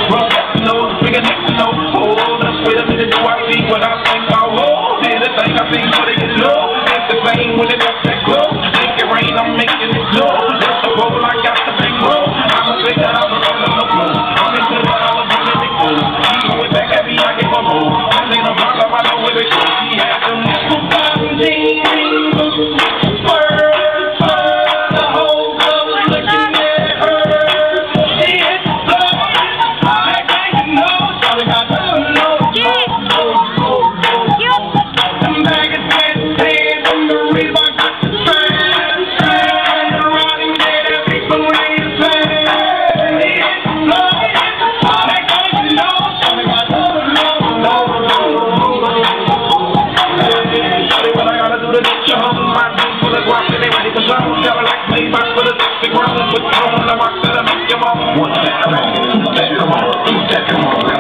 Wrong to know, bigger neck to know. Oh, let's wait a minute, do I see what I think I will? Yeah, the thing I see what it is low. It's the same when it does that glow. Make it rain, I'm making it slow. Just the roll, I got the big roll. I'ma say that I'm a roll, no flow. I'm into the dollar, I'm in the cool. He going back at me, I get my roll. This ain't a problem, I know where they go. He had them nickel bottom jeans. One step, come on, 2 steps, come on, 3 steps, come on.